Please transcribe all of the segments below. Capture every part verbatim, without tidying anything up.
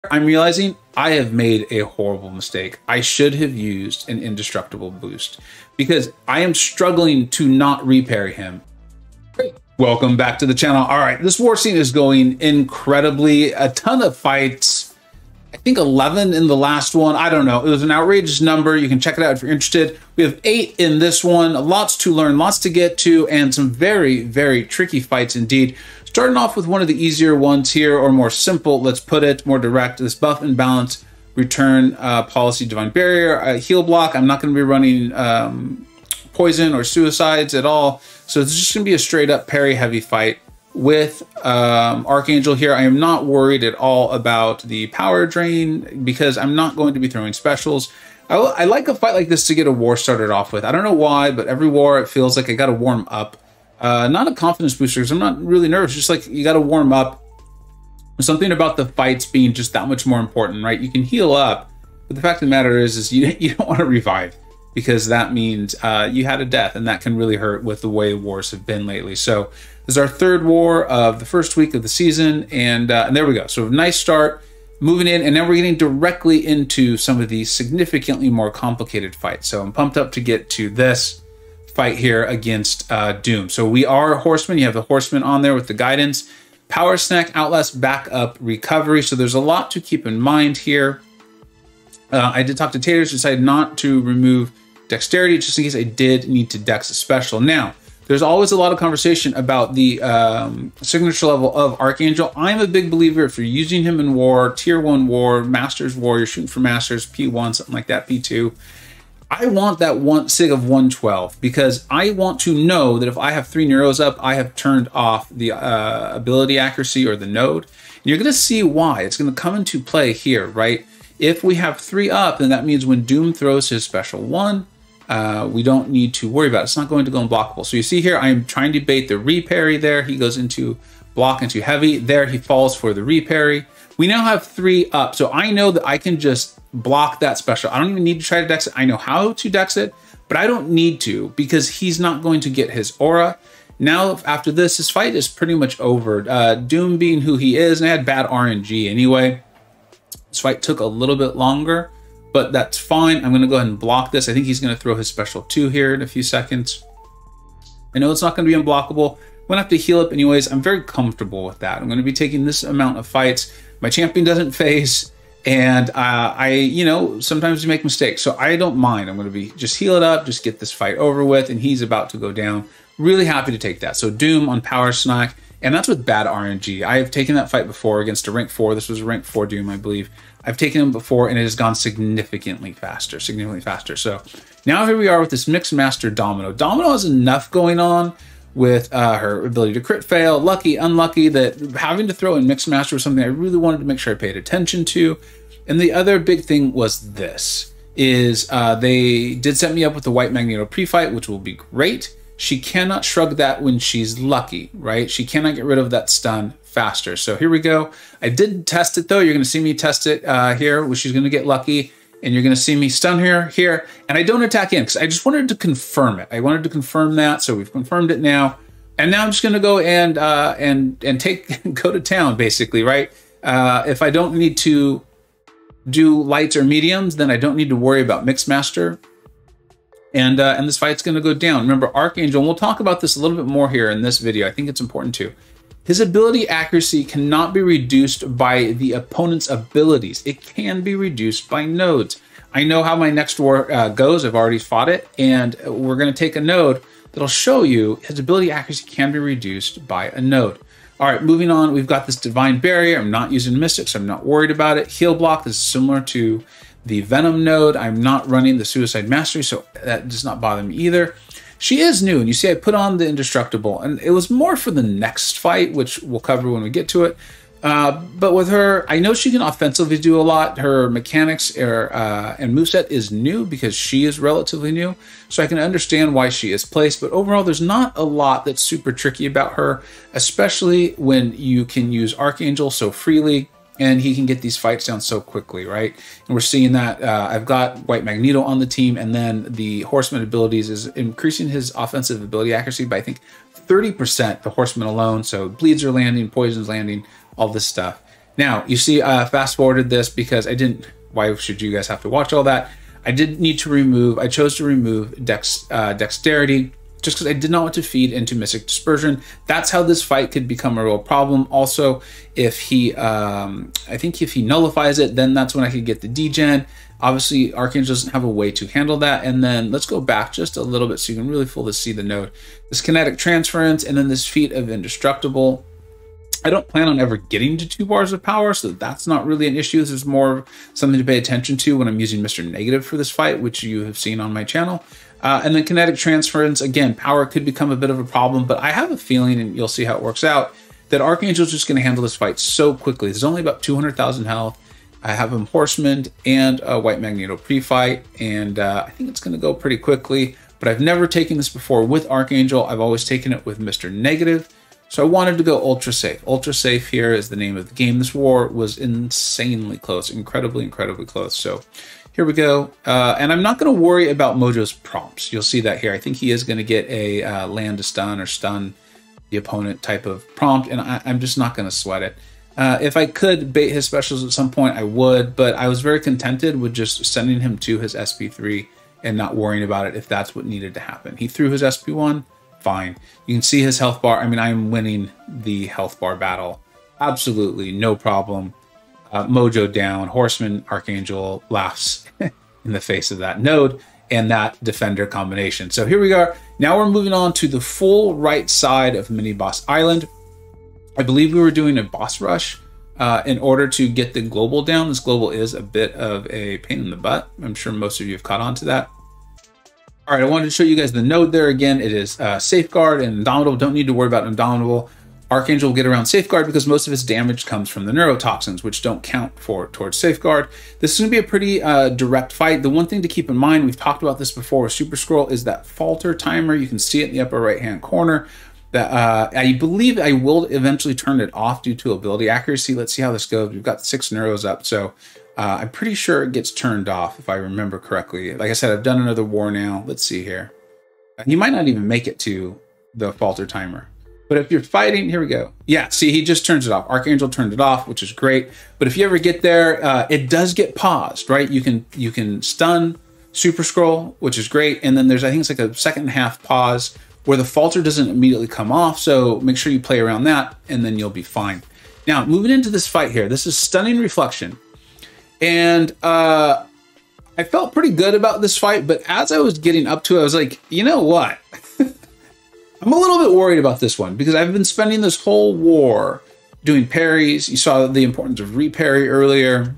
I'm realizing I have made a horrible mistake. I should have used an indestructible boost because I am struggling to not reparry him. Great. Welcome back to the channel. All right, this war scene is going incredibly. A ton of fights. I think eleven in the last one. I don't know. It was an outrageous number. You can check it out if you're interested. We have eight in this one. Lots to learn, lots to get to, and some very, very tricky fights indeed. Starting off with one of the easier ones here, or more simple, let's put it, more direct. This buff and balance return uh, policy, Divine Barrier, uh, heal block. I'm not going to be running um, poison or suicides at all. So it's just going to be a straight up parry heavy fight with um, Archangel here. I am not worried at all about the power drain because I'm not going to be throwing specials. I, I like a fight like this to get a war started off with. I don't know why, but every war it feels like I got to warm up. Uh, not a confidence booster because I'm not really nervous. Just like you got to warm up. Something about the fights being just that much more important, right? You can heal up, but the fact of the matter is, is you you don't want to revive because that means uh, you had a death, and that can really hurt with the way wars have been lately. So this is our third war of the first week of the season, and uh, and there we go. So nice start, moving in, and now we're getting directly into some of these significantly more complicated fights. So I'm pumped up to get to this fight here against uh, Doom. So we are Horseman. You have the Horseman on there with the guidance. Power Snack, Outlast, Backup, Recovery. So there's a lot to keep in mind here. Uh, I did talk to Taters, decided not to remove Dexterity just in case I did need to Dex a special. Now, there's always a lot of conversation about the um, signature level of Archangel. I'm a big believer if you're using him in war, tier one war, Masters war, you're shooting for Masters, P one, something like that, P two. I want that one sig of one twelve because I want to know that if I have three Neuros up, I have turned off the uh, ability accuracy or the node. And you're going to see why. It's going to come into play here, right? If we have three up, then that means when Doom throws his special one, uh, we don't need to worry about it. It's not going to go unblockable. So you see here, I'm trying to bait the reparry there. He goes into block into heavy. There he falls for the reparry. We now have three up. So I know that I can just block that special. I don't even need to try to dex it. I know how to dex it, but I don't need to because he's not going to get his aura. Now, after this, his fight is pretty much over. Uh, Doom being who he is, and I had bad R N G anyway. This fight took a little bit longer, but that's fine. I'm going to go ahead and block this. I think he's going to throw his special two here in a few seconds. I know it's not going to be unblockable. I'm going to have to heal up anyways. I'm very comfortable with that. I'm going to be taking this amount of fights. My champion doesn't phase. And uh, I, you know, sometimes you make mistakes. So I don't mind. I'm going to be just heal it up, just get this fight over with. And he's about to go down. Really happy to take that. So Doom on Power Snack. And that's with bad R N G. I have taken that fight before against a rank four. This was a rank four Doom, I believe. I've taken him before and it has gone significantly faster, significantly faster. So now here we are with this Mixed Master Domino. Domino has enough going on with uh, her ability to crit fail, lucky, unlucky, that having to throw in Mixed Master was something I really wanted to make sure I paid attention to. And the other big thing was this, is uh, they did set me up with the White Magneto pre-fight, which will be great. She cannot shrug that when she's lucky, right? She cannot get rid of that stun faster. So here we go. I did test it though. You're going to see me test it uh, here, where she's going to get lucky. And you're going to see me stun her here. And I don't attack in because I just wanted to confirm it. I wanted to confirm that. So we've confirmed it now. And now I'm just going to go and uh, and and take go to town, basically, right? Uh, if I don't need to do lights or mediums, then I don't need to worry about Mixed Master. And, uh, and this fight's going to go down. Remember, Archangel, and we'll talk about this a little bit more here in this video. I think it's important too. His ability accuracy cannot be reduced by the opponent's abilities. It can be reduced by nodes. I know how my next war uh, goes. I've already fought it. And we're going to take a node that'll show you his ability accuracy can be reduced by a node. All right, moving on. We've got this Divine Barrier. I'm not using Mystic, so I'm not worried about it. Heal block is similar to the Venom node. I'm not running the Suicide Mastery, so that does not bother me either. She is new, and you see I put on the Indestructible, and it was more for the next fight, which we'll cover when we get to it. Uh, but with her, I know she can offensively do a lot. Her mechanics are, uh, and moveset is new because she is relatively new, so I can understand why she is placed. But overall, there's not a lot that's super tricky about her, especially when you can use Archangel so freely. And he can get these fights down so quickly, right? And we're seeing that. Uh, I've got White Magneto on the team, and then the Horseman abilities is increasing his offensive ability accuracy by, I think, thirty percent, the Horseman alone. So bleeds are landing, poisons landing, all this stuff. Now, you see, uh, fast forwarded this because I didn't, why should you guys have to watch all that? I did need to remove, I chose to remove dex, uh, dexterity, just because I did not want to feed into Mystic Dispersion. That's how this fight could become a real problem. Also, if he, um, I think if he nullifies it, then that's when I could get the degen. Obviously, Archangel doesn't have a way to handle that. And then let's go back just a little bit so you can really fully see the node. This Kinetic Transference and then this feat of Indestructible. I don't plan on ever getting to two bars of power, so that's not really an issue. This is more something to pay attention to when I'm using Mister Negative for this fight, which you have seen on my channel. Uh, and then Kinetic Transference, again, power could become a bit of a problem, but I have a feeling, and you'll see how it works out, that Archangel's just going to handle this fight so quickly. There's only about two hundred thousand health. I have him Horseman and a White Magneto pre-fight, and uh, I think it's going to go pretty quickly, but I've never taken this before with Archangel. I've always taken it with Mister Negative. So I wanted to go ultra safe. Ultra safe here is the name of the game. This war was insanely close, incredibly, incredibly close. So here we go. Uh, and I'm not going to worry about Mojo's prompts. You'll see that here. I think he is going to get a uh, land to stun or stun the opponent type of prompt, and I, I'm just not going to sweat it. Uh, if I could bait his specials at some point, I would, but I was very contented with just sending him to his S P three and not worrying about it if that's what needed to happen. He threw his S P one. Fine. You can see his health bar. I mean, I'm winning the health bar battle. Absolutely, no problem. Uh, Mojo down, Horseman, Archangel laughs in the face of that node and that defender combination. So here we are. Now we're moving on to the full right side of Mini Boss Island. I believe we were doing a boss rush uh, in order to get the global down. This global is a bit of a pain in the butt. I'm sure most of you have caught on to that. All right, I wanted to show you guys the node there again. It is uh, Safeguard and Indomitable. Don't need to worry about Indomitable. Archangel will get around Safeguard because most of his damage comes from the neurotoxins, which don't count for towards Safeguard. This is going to be a pretty uh, direct fight. The one thing to keep in mind, we've talked about this before with Super Scroll, is that falter timer. You can see it in the upper right-hand corner. That uh, I believe I will eventually turn it off due to ability accuracy. Let's see how this goes. We've got six neuros up, so uh, I'm pretty sure it gets turned off if I remember correctly. Like I said, I've done another war now. Let's see here. You might not even make it to the falter timer. But if you're fighting, here we go. Yeah, see, he just turns it off. Archangel turned it off, which is great. But if you ever get there, uh, it does get paused, right? You can you can stun Super Scroll, which is great. And then there's, I think it's like a second and a half pause where the falter doesn't immediately come off. So make sure you play around that and then you'll be fine. Now, moving into this fight here, this is Stunning Reflection. And uh, I felt pretty good about this fight, but as I was getting up to it, I was like, you know what? I'm a little bit worried about this one because I've been spending this whole war doing parries. You saw the importance of reparry earlier.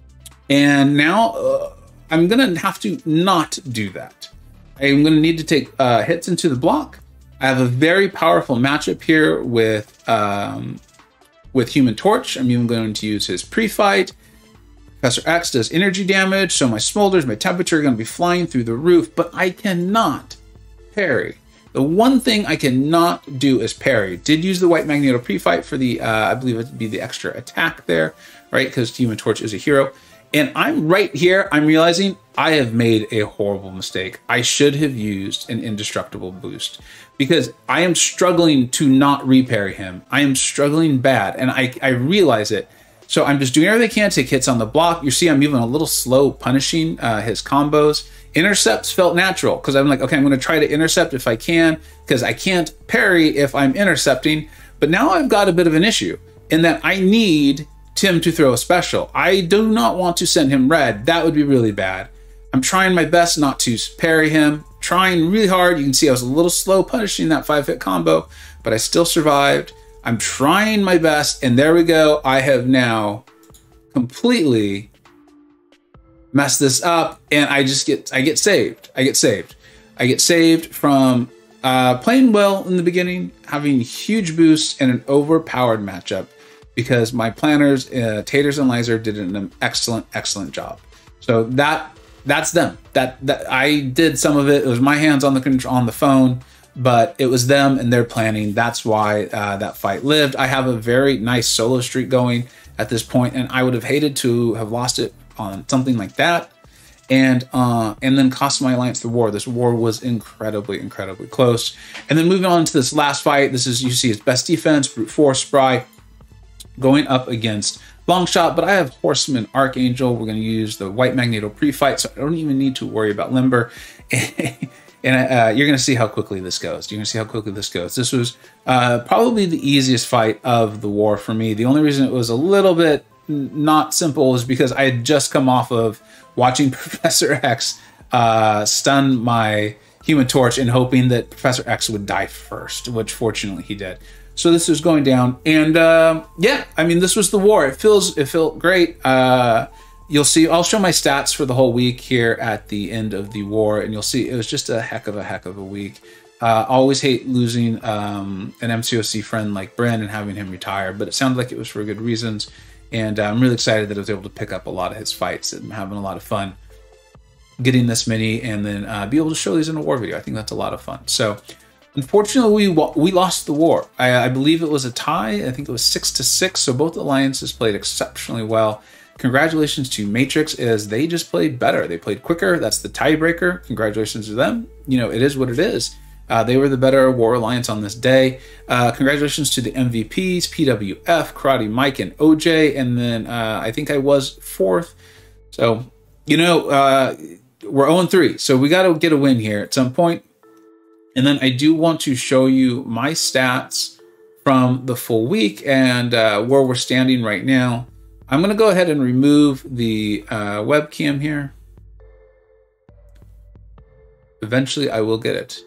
And now uh, I'm going to have to not do that. I'm going to need to take uh, hits into the block. I have a very powerful matchup here with, um, with Human Torch. I'm even going to use his pre-fight. Professor X does energy damage, so my smolders, my temperature are going to be flying through the roof, but I cannot parry. The one thing I cannot do is parry. Did use the White Magneto pre-fight for the, uh, I believe it would be the extra attack there, right? Because Human Torch is a hero. And I'm right here, I'm realizing I have made a horrible mistake. I should have used an indestructible boost because I am struggling to not reparry him. I am struggling bad, and I, I realize it. So I'm just doing everything I can to take hits on the block. You see I'm even a little slow punishing uh, his combos. Intercepts felt natural because I'm like, okay, I'm going to try to intercept if I can because I can't parry if I'm intercepting. But now I've got a bit of an issue in that I need Tim to throw a special. I do not want to send him red. That would be really bad. I'm trying my best not to parry him, trying really hard. You can see I was a little slow punishing that five hit combo, but I still survived. I'm trying my best, and there we go. I have now completely messed this up, and I just get, I get saved. I get saved. I get saved from uh, playing well in the beginning, having huge boosts and an overpowered matchup because my planners, uh, Taters and Lizer, did an excellent, excellent job. So that that's them. That that I did some of it. It was my hands on the control on the phone. But it was them and their planning. That's why uh, that fight lived. I have a very nice solo streak going at this point, and I would have hated to have lost it on something like that, and uh, and then cost my alliance the war. This war was incredibly, incredibly close. And then moving on to this last fight, this is, you see his best defense, brute force spry, going up against long shot, but I have Horseman Archangel. We're going to use the White Magneto pre-fight, so I don't even need to worry about Limber. And uh, you're going to see how quickly this goes. You're going to see how quickly this goes. This was uh, probably the easiest fight of the war for me. The only reason it was a little bit not simple is because I had just come off of watching Professor X uh, stun my Human Torch and hoping that Professor X would die first, which fortunately he did. So this was going down, and uh, yeah, I mean, this was the war. It feels, it felt great. Uh, You'll see, I'll show my stats for the whole week here at the end of the war, and you'll see it was just a heck of a heck of a week. Uh, always hate losing um, an M C O C friend like Bren and having him retire, but it sounded like it was for good reasons. And uh, I'm really excited that I was able to pick up a lot of his fights and having a lot of fun getting this many, and then uh, be able to show these in a war video. I think that's a lot of fun. So unfortunately, we we lost the war. I, I believe it was a tie. I think it was six to six. So both alliances played exceptionally well. Congratulations to Matrix, as they just played better. They played quicker. That's the tiebreaker. Congratulations to them. You know, it is what it is. Uh, they were the better War Alliance on this day. Uh, congratulations to the M V Ps, P W F, Karate Mike, and O J. And then uh, I think I was fourth. So, you know, uh, we're oh and three. So we got to get a win here at some point. And then I do want to show you my stats from the full week and uh, where we're standing right now. I'm going to go ahead and remove the uh, webcam here. Eventually, I will get it.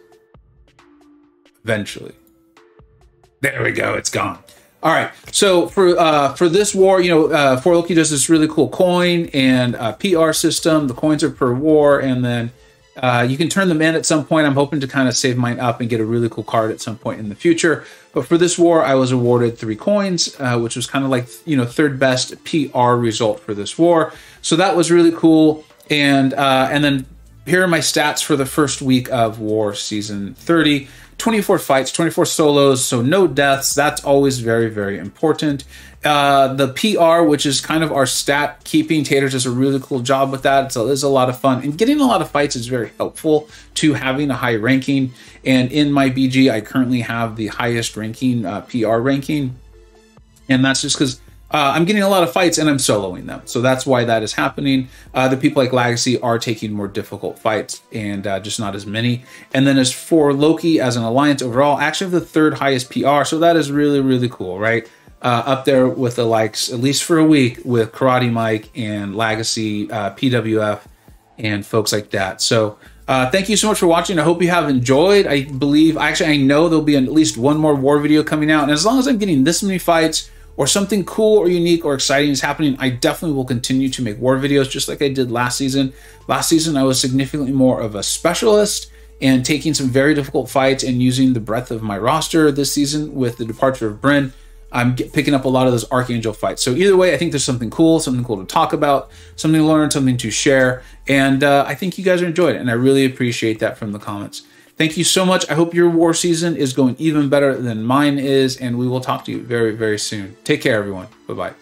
Eventually. There we go. It's gone. All right. So for uh, for this war, you know, uh, four Loki does this really cool coin and uh, P R system. The coins are per war, and then uh, you can turn them in at some point. I'm hoping to kind of save mine up and get a really cool card at some point in the future. But for this war, I was awarded three coins, uh, which was kind of like, you know, third best P R result for this war. So that was really cool. And uh, and then here are my stats for the first week of War Season thirty. twenty-four fights, twenty-four solos, so no deaths. That's always very, very important. Uh, the P R, which is kind of our stat keeping, Taters does a really cool job with that. So it's a lot of fun. And getting a lot of fights is very helpful to having a high ranking. And in my B G, I currently have the highest ranking uh, P R ranking. And that's just because uh, I'm getting a lot of fights and I'm soloing them. So that's why that is happening. Uh, the people like Legacy are taking more difficult fights and uh, just not as many. And then as for Loki as an alliance overall, I actually have the third highest P R. So that is really, really cool, right? Uh, up there with the likes, at least for a week, with Karate Mike and Legacy, uh, P W F, and folks like that. So uh, thank you so much for watching. I hope you have enjoyed. I believe, actually, I know there'll be at least one more war video coming out. And as long as I'm getting this many fights or something cool or unique or exciting is happening, I definitely will continue to make war videos just like I did last season. Last season, I was significantly more of a specialist and taking some very difficult fights and using the breadth of my roster. This season, with the departure of Bryn, I'm get, picking up a lot of those Archangel fights. So either way, I think there's something cool, something cool to talk about, something to learn, something to share. And uh, I think you guys are enjoying it. And I really appreciate that from the comments. Thank you so much. I hope your war season is going even better than mine is. And we will talk to you very, very soon. Take care, everyone. Bye-bye.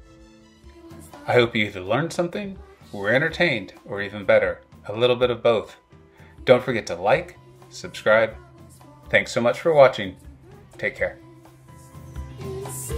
I hope you either learned something, were entertained, or even better, a little bit of both. Don't forget to like, subscribe. Thanks so much for watching. Take care. See